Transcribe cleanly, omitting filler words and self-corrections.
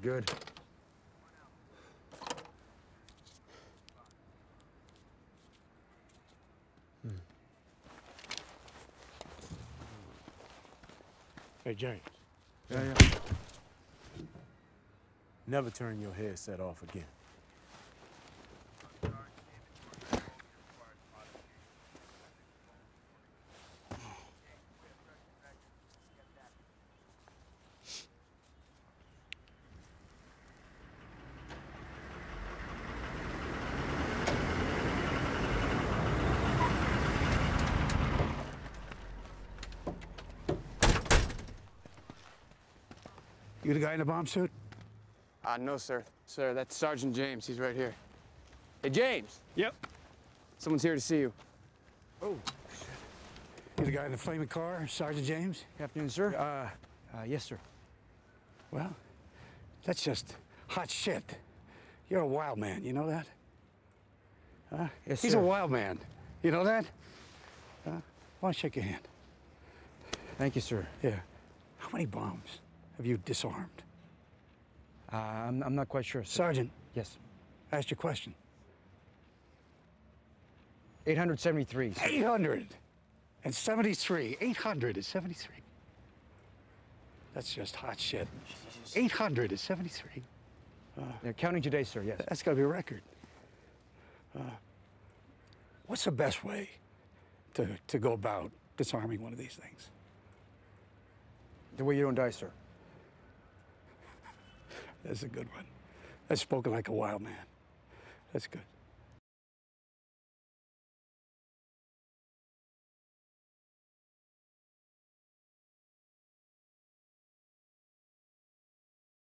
good. Hey, James. Yeah. Never turn your headset off again. You the guy in the bomb suit? No, sir. Sir, that's Sergeant James. He's right here. Hey, James! Yep. Someone's here to see you. Oh, shit. You the guy in the flaming car, Sergeant James? Good afternoon, sir. Yes, sir. Well, that's just hot shit. You're a wild man, you know that? Yes, He's sir. a wild man. You know that? Why don't you shake your hand? Thank you, sir. Yeah. How many bombs have you disarmed? I'm not quite sure, sir. Sergeant, Yes. asked your question. 873. Sir. 873. 873. That's just hot shit. 873. They're counting today, sir, yes. That's got to be a record. What's the best way to go about disarming one of these things? The way you don't die, sir. That's a good one. That's spoken like a wild man. That's good.